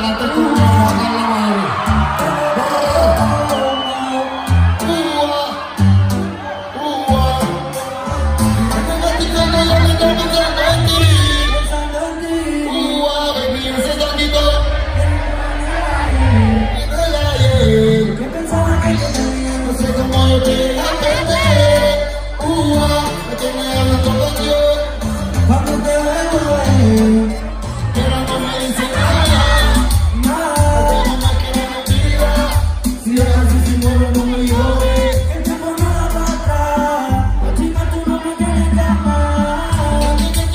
prepárate conmigo acá en la madre. Cuando te veo, pero no me dice nada, porque no me quiere mentir. Si es así, si muero, no me llores. el tiempo no da para atrás. La chica tú no me quieres llamar.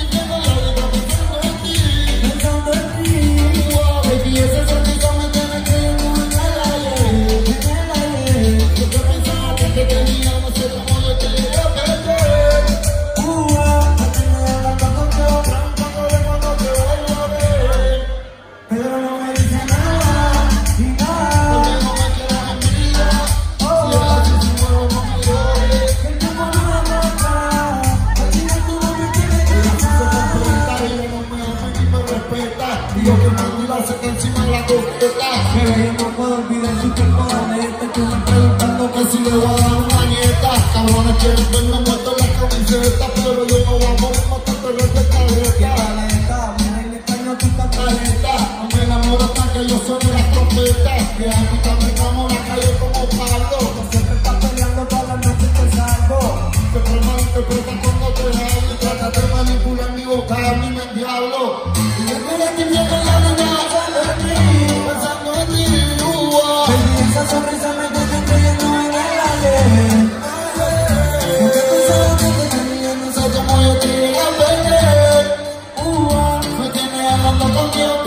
Pensando en ti. Baby, ese sonrisa me tiene creyendo en el aire. Yo que pensaba que te tenía, no sé cómo yo te llegué a perder. La tengo hablando contigo, Cuando te vuelvo a ver, pero no me dice nada. Y nada. porque no me quieres mentir. Si es así, si muero, no me llores. El tiempo no da para atrás. La chica tú no me quieres Ella se llamar. completa y ella no me ama ni me respeta. Y yo que mando y la saca encima de la coqueta. Pero yo no puedo olvidar su cuerpo de este. Tú me preguntando Que si le voy a dar una nieta, cabrones quieren verme muerto en la camiseta, pero yo no voy a morir matando el de careta. mira el extraño tú estás Careta, no me enamoro hasta que yo suene las trompetas, que a mí también amo la calle como Pablo. siempre estás peleando todas las noches que salgo. Siempre me interpreta cuando te hablo y trata de manipular mi vocablo y me diablo. Y yo mira que viene la niña pensando en ti, Baby, esa sonrisa me tiene creyendo en el aire. Porque pensaba que te tenía, no sé como yo te iba a perder. Me tienes hablando contigo.